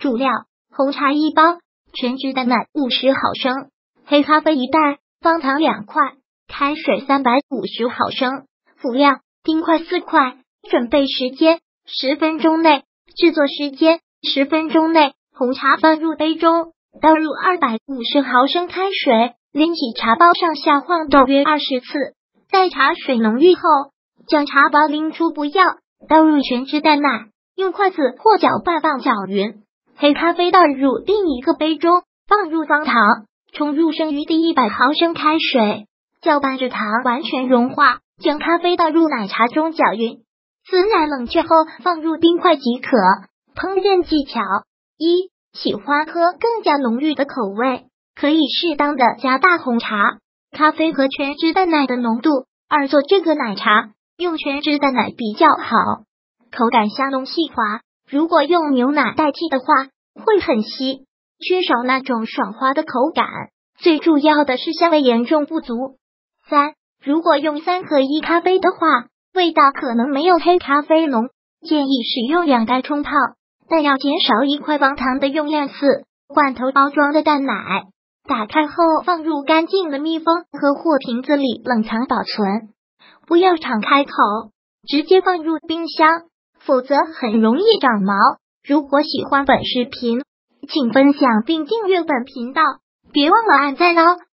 主料：红茶1包，全脂蛋奶50毫升，黑咖啡1袋，方糖2块，开水350毫升。辅料：冰块4块。准备时间10分钟内，制作时间10分钟内。红茶放入杯中，倒入250毫升开水，拎起茶包上下晃动约20次。待茶水浓郁后，将茶包拎出不要，倒入全脂蛋奶，用筷子或搅拌棒搅匀。黑咖啡倒入另一个杯中，放入方糖，冲入剩余的100毫升开水，搅拌至糖完全融化，将咖啡倒入奶茶中搅匀。自然冷却后放入冰块即可。烹饪技巧： 1. 喜欢喝更加浓郁的口味，可以适当的加大红茶、咖啡和全脂蛋奶的浓度。2. 做这个奶茶用全脂蛋奶比较好，口感香浓细滑，如果用牛奶代替的话会很稀，缺少那种爽滑的口感，最主要的是香味严重不足。 3. 如果用3合1咖啡的话，味道可能没有黑咖啡浓，建议使用2袋冲泡，但要减少1块方糖的用量。4. 罐头包装的蛋奶，打开后放入干净的密封盒或瓶子里冷藏保存，不要敞开口，直接放入冰箱，否则很容易长毛。如果喜欢本视频，请分享并订阅本频道，别忘了按赞哦。